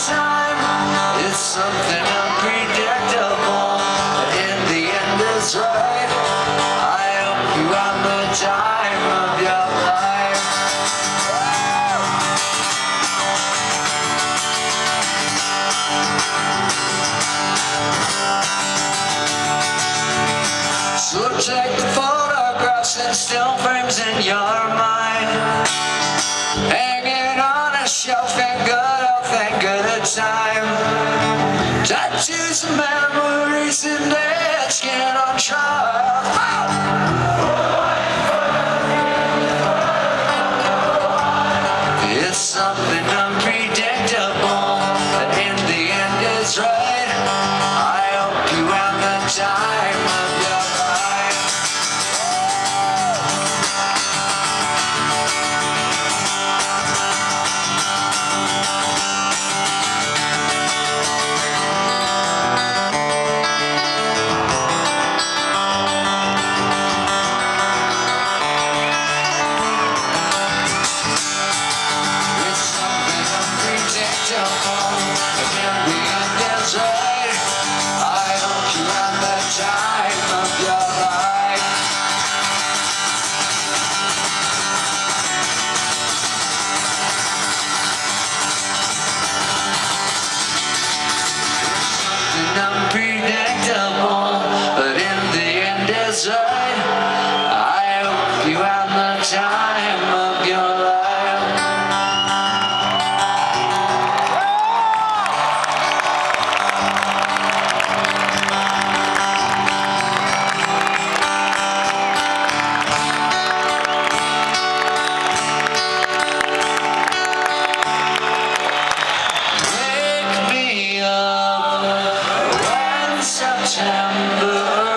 time. It's something unpredictable, but in the end it's right. I hope you have the time of your life. So take the photographs and still frames in your mind, hanging on a shelf in good health and good time. Tattoos and memories and dead skin on trial. It's something unpredictable, but in the end it's right. I hope you have the time of your life. Unpredictable, but in the end it's right. I hope you have the time of your life. Wake me up when September